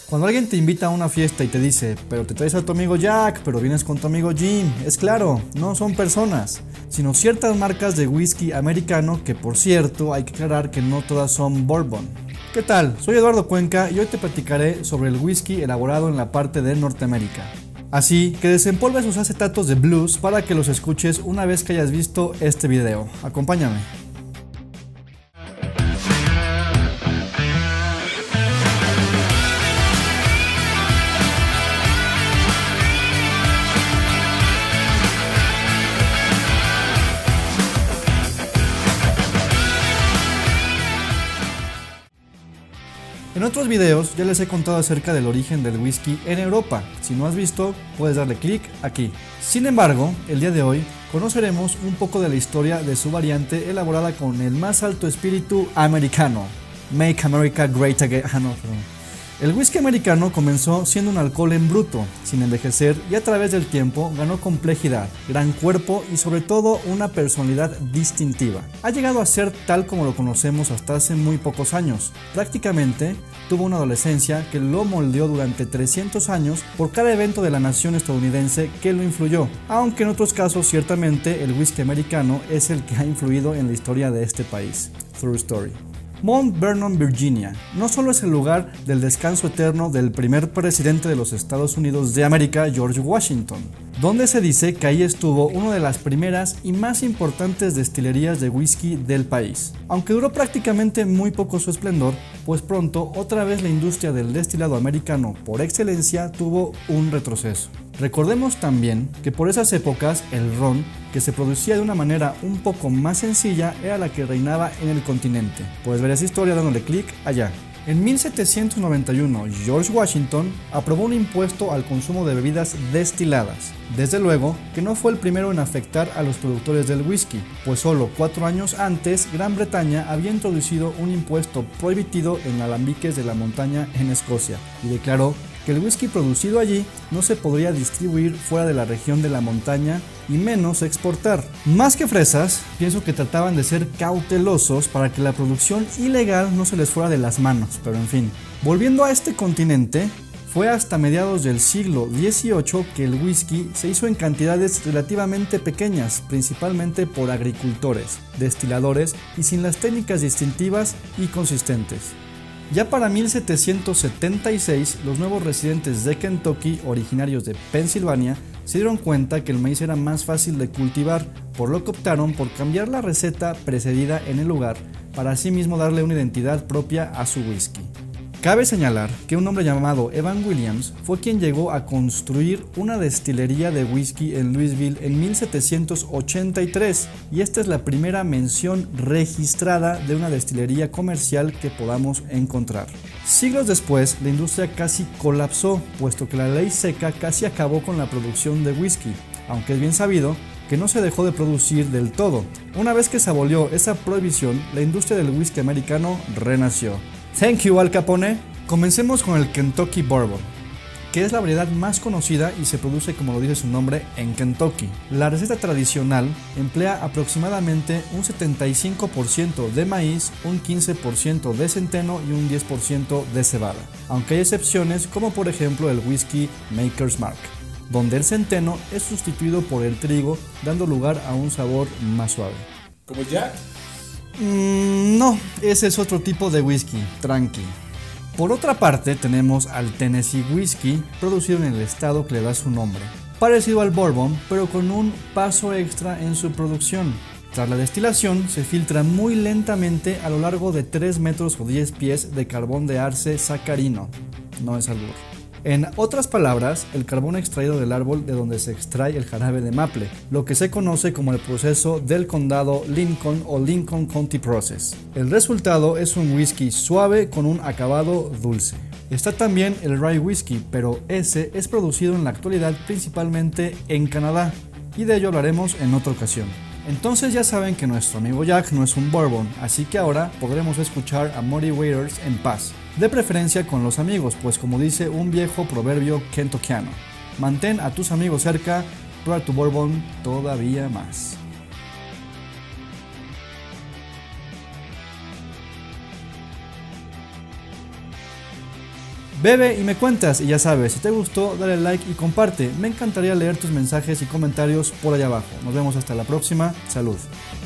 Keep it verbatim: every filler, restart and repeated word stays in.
Cuando alguien te invita a una fiesta y te dice, pero te traes a tu amigo Jack, pero vienes con tu amigo Jim, es claro, no son personas, sino ciertas marcas de whisky americano que, por cierto, hay que aclarar que no todas son bourbon. ¿Qué tal? Soy Eduardo Cuenca y hoy te platicaré sobre el whisky elaborado en la parte de Norteamérica. Así que desempolva sus acetatos de blues para que los escuches una vez que hayas visto este video. Acompáñame. En otros videos ya les he contado acerca del origen del whisky en Europa. Si no has visto, puedes darle clic aquí. Sin embargo, el día de hoy conoceremos un poco de la historia de su variante elaborada con el más alto espíritu americano. Make America Great Again. Ah, no, perdón. El whisky americano comenzó siendo un alcohol en bruto, sin envejecer, y a través del tiempo ganó complejidad, gran cuerpo y sobre todo una personalidad distintiva. Ha llegado a ser tal como lo conocemos hasta hace muy pocos años. Prácticamente tuvo una adolescencia que lo moldeó durante trescientos años por cada evento de la nación estadounidense que lo influyó, aunque en otros casos ciertamente el whisky americano es el que ha influido en la historia de este país. True story. Mount Vernon, Virginia, no solo es el lugar del descanso eterno del primer presidente de los Estados Unidos de América, George Washington, donde se dice que ahí estuvo una de las primeras y más importantes destilerías de whisky del país. Aunque duró prácticamente muy poco su esplendor, pues pronto otra vez la industria del destilado americano por excelencia tuvo un retroceso. Recordemos también que por esas épocas el ron, que se producía de una manera un poco más sencilla, era la que reinaba en el continente. Puedes ver esa historia dándole clic allá. En mil setecientos noventa y uno, George Washington aprobó un impuesto al consumo de bebidas destiladas. Desde luego que no fue el primero en afectar a los productores del whisky, pues solo cuatro años antes Gran Bretaña había introducido un impuesto prohibitivo en alambiques de la montaña en Escocia y declaró que el whisky producido allí no se podría distribuir fuera de la región de la montaña y menos exportar. Más que fresas, pienso que trataban de ser cautelosos para que la producción ilegal no se les fuera de las manos, pero en fin. Volviendo a este continente, fue hasta mediados del siglo dieciocho que el whisky se hizo en cantidades relativamente pequeñas, principalmente por agricultores, destiladores y sin las técnicas distintivas y consistentes. Ya para mil setecientos setenta y seis, los nuevos residentes de Kentucky, originarios de Pensilvania, se dieron cuenta que el maíz era más fácil de cultivar, por lo que optaron por cambiar la receta precedida en el lugar para así mismo darle una identidad propia a su whisky. Cabe señalar que un hombre llamado Evan Williams fue quien llegó a construir una destilería de whisky en Louisville en mil setecientos ochenta y tres, y esta es la primera mención registrada de una destilería comercial que podamos encontrar. Siglos después, la industria casi colapsó, puesto que la ley seca casi acabó con la producción de whisky, aunque es bien sabido que no se dejó de producir del todo. Una vez que se abolió esa prohibición, la industria del whisky americano renació. Thank you, Al Capone. Comencemos con el Kentucky Bourbon, que es la variedad más conocida y se produce, como lo dice su nombre, en Kentucky. La receta tradicional emplea aproximadamente un setenta y cinco por ciento de maíz, un quince por ciento de centeno y un diez por ciento de cebada, aunque hay excepciones como por ejemplo el whisky Maker's Mark, donde el centeno es sustituido por el trigo, dando lugar a un sabor más suave. ¿Como Jack? Mm, no, ese es otro tipo de whisky, tranqui. Por otra parte tenemos al Tennessee Whiskey, producido en el estado que le da su nombre, parecido al bourbon, pero con un paso extra en su producción. Tras la destilación se filtra muy lentamente a lo largo de tres metros o diez pies de carbón de arce sacarino, no es albur. En otras palabras, el carbón extraído del árbol de donde se extrae el jarabe de maple, lo que se conoce como el proceso del condado Lincoln o Lincoln County Process. El resultado es un whisky suave con un acabado dulce. Está también el rye whisky, pero ese es producido en la actualidad principalmente en Canadá, y de ello hablaremos en otra ocasión. Entonces ya saben que nuestro amigo Jack no es un bourbon, así que ahora podremos escuchar a Muddy Waters en paz, de preferencia con los amigos, pues como dice un viejo proverbio kentuckiano, mantén a tus amigos cerca, prueba tu bourbon todavía más. Bebe y me cuentas, y ya sabes, si te gustó dale like y comparte, me encantaría leer tus mensajes y comentarios por allá abajo. Nos vemos hasta la próxima, salud.